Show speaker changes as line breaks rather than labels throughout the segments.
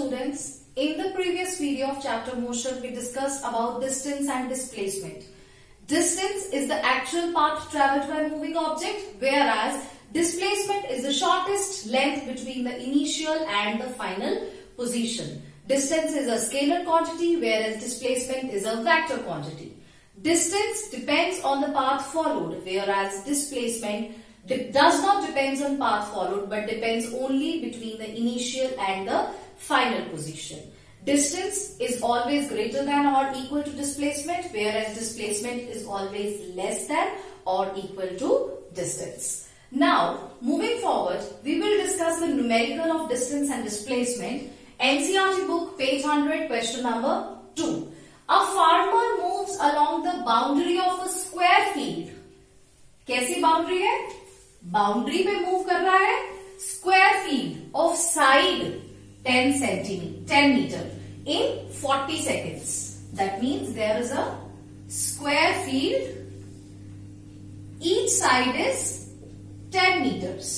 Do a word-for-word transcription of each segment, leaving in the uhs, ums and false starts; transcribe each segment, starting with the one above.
students, in the previous video of chapter motion, we discussed about distance and displacement. Distance is the actual path traveled by a moving object, whereas displacement is the shortest length between the initial and the final position. Distance is a scalar quantity, whereas displacement is a vector quantity. Distance depends on the path followed, whereas displacement does not depend on path followed but depends only between the initial and the final position. Distance is always greater than or equal to displacement, whereas displacement is always less than or equal to distance. Now, moving forward, we will discuss the numerical of distance and displacement. N C E R T book, page one hundred, question number two. A farmer moves along the boundary of a square field. कैसी boundary है? Boundary पे move कर रहा है square field off side ten centimeter, ten meter in forty seconds. That means there is a square field. Each side is ten meters.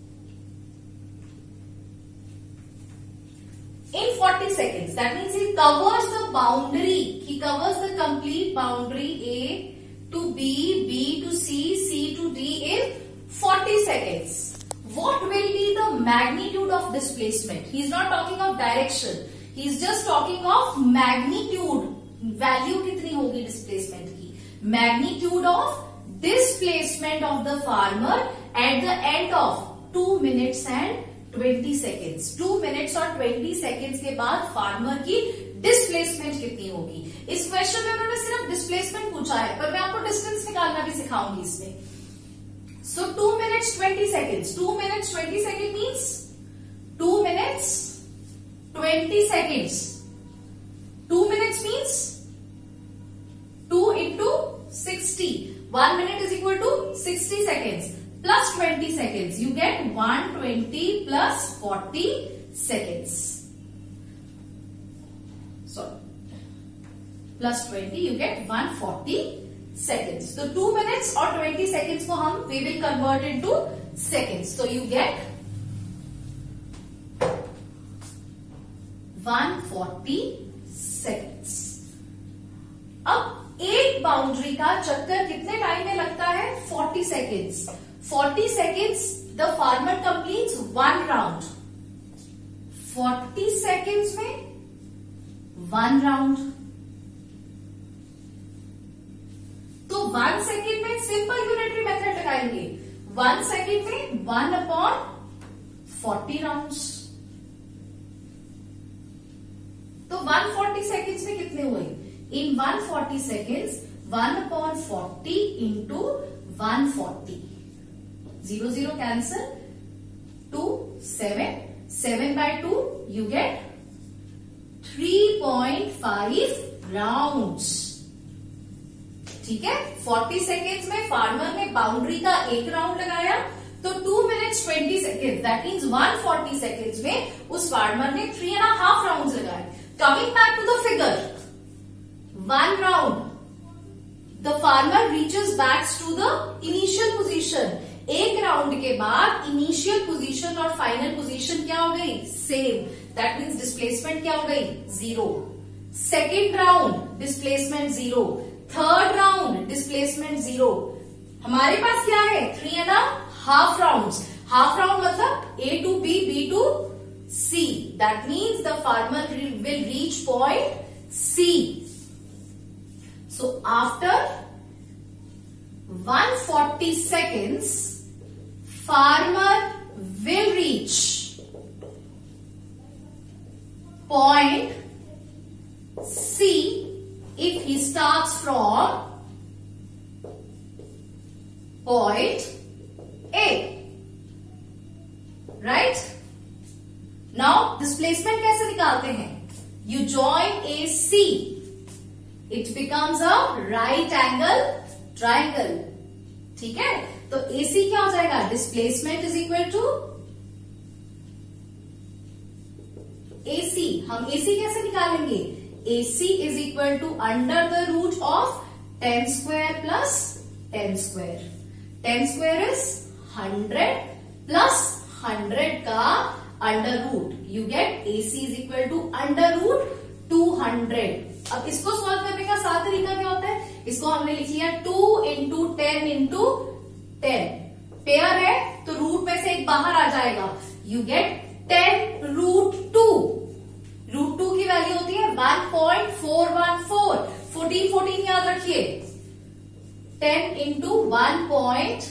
In forty seconds. That means he covers the boundary. He covers the complete boundary A to B, B to C, C to D in forty seconds. What will be the magnitude of displacement? He is not talking of direction. He is just talking of magnitude. Value कितनी होगी displacement की? Magnitude of displacement of the farmer at the end of two minutes and twenty seconds. two minutes और twenty seconds के बाद farmer की displacement कितनी होगी? इस क्वेश्चन में उन्होंने सिर्फ displacement पूछा है, पर मैं आपको distance निकालना भी सिखाऊंगी इसमें. So two minutes twenty seconds. two minutes twenty seconds means two minutes twenty seconds. two minutes means two into sixty. one minute is equal to sixty seconds plus twenty seconds. You get one hundred twenty plus forty seconds. Sorry. Plus twenty, you get one hundred forty seconds. So two minutes or twenty seconds को हम we will convert into seconds. So you get one hundred forty seconds. अब एक boundary का चक्कर कितने time में लगता है? forty seconds. forty seconds the farmer completes one round. forty seconds में one round. तो वन सेकेंड में सिंपल यूनिटरी मेथड लगाएंगे. वन सेकेंड में वन अपॉन फोर्टी राउंड्स. तो वन फोर्टी सेकेंड्स में कितने हुए? In one forty seconds one upon forty into one forty. Zero zero cancel. Two seven. Seven by two you get three point five rounds. ठीक है. forty seconds में farmer ने boundary का एक round लगाया, तो two minutes twenty seconds that means one hundred forty seconds में उस फार्मर ने three and a half rounds लगाए. Coming back to the figure, one round the farmer reaches back to the initial position. एक round के बाद initial position और final position क्या हो गई? सेम. दैट मीन्स डिस्प्लेसमेंट क्या हो गई? Zero. Second round displacement zero. Third round displacement zero. हमारे पास क्या है? Three and half round. Half round मतलब A to B, B to C. That means the farmer will reach point C. So after one hundred forty seconds farmer will reach point C if he starts from point A. Right? Now displacement कैसे निकालते हैं? You join A C. It becomes a right angle triangle. ठीक है. तो A C क्या हो जाएगा? Displacement is equal to A C. हम A C कैसे निकालेंगे? A C is equal to under the root of ten square plus ten square. Ten square is hundred plus hundred का under root you get A C is equal to under root two hundred. अब इसको solve करने का सात तरीका क्या होता है, इसको हमने लिख लिया two into ten into ten, pair है तो रूट में से एक बाहर आ जाएगा, you get ten root two, root two की वैल्यू होती है one point four one four, fourteen fourteen याद रखिए, ten into one point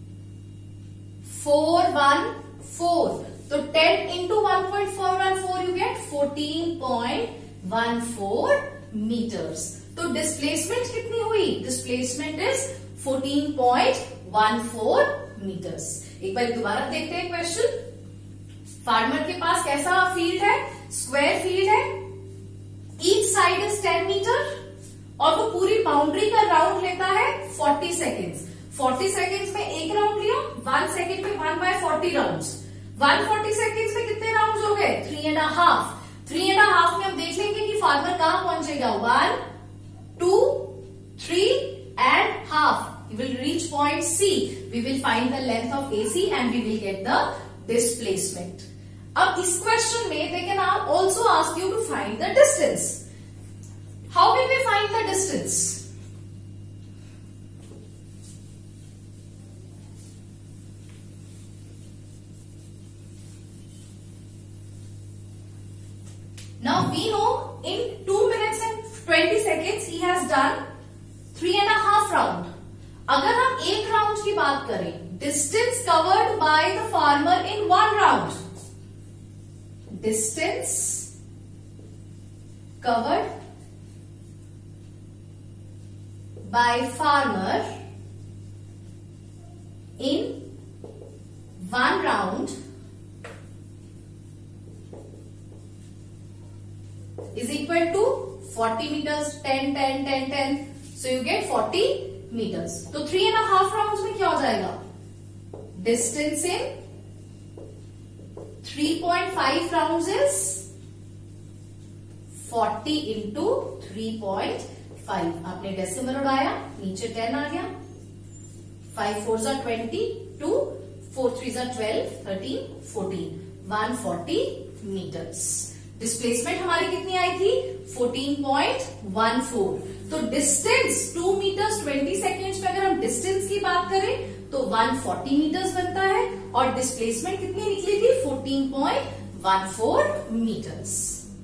four one four, तो ten into one point four one four you get fourteen point one four meters. तो displacement कितनी हुई, displacement is fourteen point one four meters. एक बार दोबारा देखते हैं क्वेश्चन। फार्मर के पास कैसा फील्ड है, स्क्वायर फील्ड है, each side is ten meter और वो पूरी बाउंड्री का राउंड लेता है फोर्टी सेकेंड्स। फोर्टी सेकेंड्स में एक राउंड लिया, वन सेकेंड में one by forty rounds, one forty seconds में कितने राउंड्स हो गए, three and half. Three and half में हम देख लेंगे कि फार्मर कहां पहुंचेगा, one two three and half, you will reach point C, we will find the length of AC and we will get the displacement. अब इस क्वेश्चन में they can also ask you to find the distance. How will we find the distance? Now we know in two minutes and twenty seconds he has done three and a half round. अगर हम एक round की बात करें, distance covered by the farmer in one round, distance covered by farmer in one round is equal to forty meters, ten, ten, ten, ten. So you get forty meters. तो three and a half rounds में क्या हो जाएगा? Distance in three point five rounds is forty into three point five. आपने decimal उड़ाया, नीचे ten आ गया, five fours are twenty, two, four threes are twelve, thirteen, fourteen, one forty meters. Displacement हमारी कितनी आई थी, फोर्टीन पॉइंट वन फोर। तो distance two meters twenty seconds में अगर हम डिस्टेंस की बात करें तो वन फोर्टी मीटर्स बनता है और डिस्प्लेसमेंट कितनी निकली थी, fourteen point one four meters.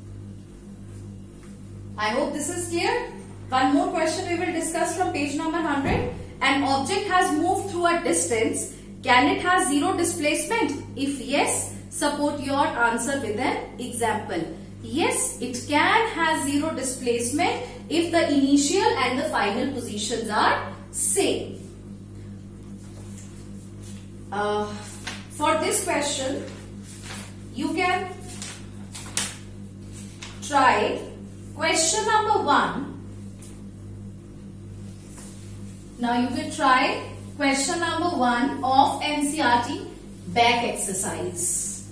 I hope this is clear. One more question we will discuss from page number hundred. An object has moved through a distance, can it has zero displacement? If yes, support your answer with an example. Yes, it can have zero displacement if the initial and the final positions are same. Uh, for this question, you can try question number one. Now you will try question number one of N C R T back exercise.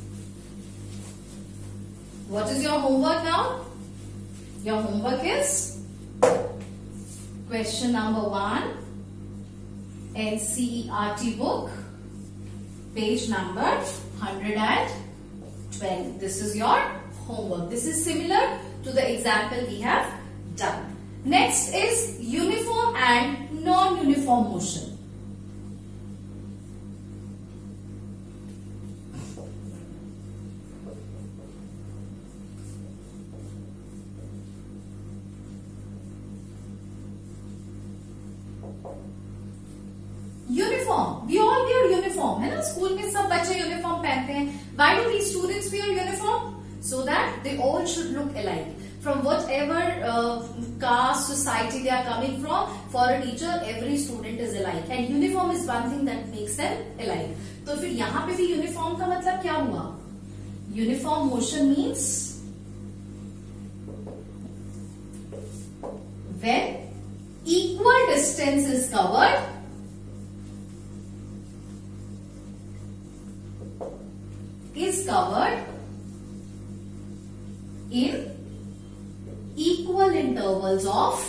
What is your homework now? Your homework is question number one, N C E R T book, page number one hundred twelve. This is your homework. This is similar to the example we have done. Next is uniform and non-uniform motion. Uniform, we all wear uniform, है ना, school में सब बच्चे uniform पहनते हैं। Why do these students wear uniform? So that they all should look alike from whatever caste society they are coming from. For a teacher every student is alike and uniform is one thing that makes them alike. तो फिर यहां पे भी uniform का मतलब क्या हुआ? Uniform motion means when equal distance is covered is covered in equal intervals of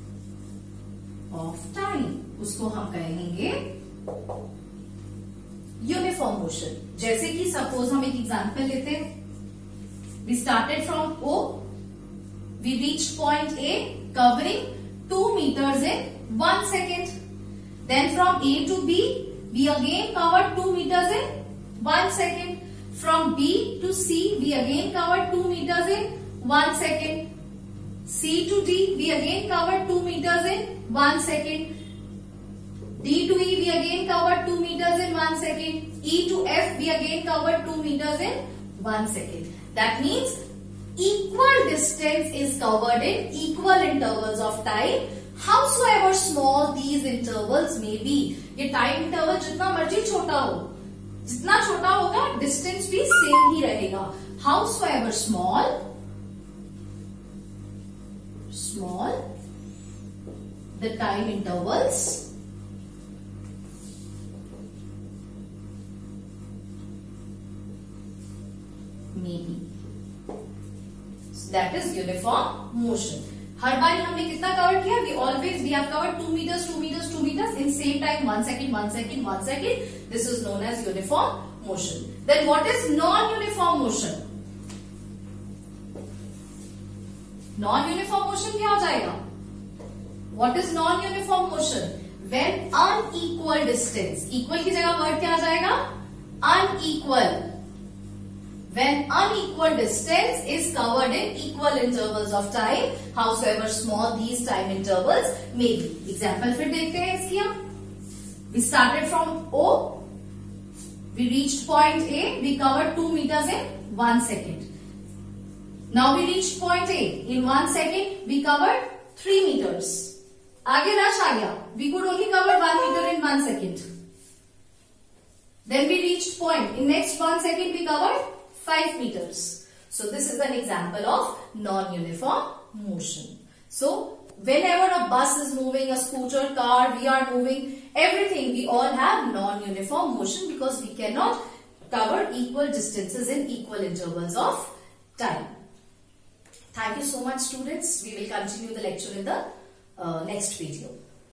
of time. उसको हम कहेंगे यूनिफॉर्म मोशन. जैसे कि सपोज हम एक एग्जांपल लेते हैं. We started from O, we reached point A covering two meters in one second. Then from A to B, we again covered two meters in one second. From B to C, we again covered two meters in one second. C to D, we again covered two meters in one second. D to E, we again covered two meters in one second. E to F, we again covered two meters in one second. That means equal distance is covered in equal intervals of time, howsoever small these intervals may be. ये time interval जितना मर्जी छोटा हो, जितना छोटा होगा distance भी same ही रहेगा. Howsoever small, small the time intervals may be. That is uniform motion. हर बार हमने कितना कवर किया? We always we have covered two meters, two meters, two meters in same time, one second, one second, one second. This is known as uniform motion. Then what is non-uniform motion? Non-uniform motion क्या हो जाएगा? What is non-uniform motion? When unequal distance, equal की जगह word क्या आ जाएगा? Unequal. When unequal distance is covered in equal intervals of time, howsoever small these time intervals may be. Example फिर देखते हैं इसकी हम. We started from O, we reached point A, we covered two meters in one second. Now we reached point A. In one second, we covered three meters. आगे rush आ गया. We could only cover one meter in one second. Then we reached point. In next one second, we covered five meters. So this is an example of non-uniform motion. So whenever a bus is moving, a scooter, car, we are moving, everything, we all have non-uniform motion because we cannot cover equal distances in equal intervals of time. Thank you so much, students. We will continue the lecture in the uh, next video.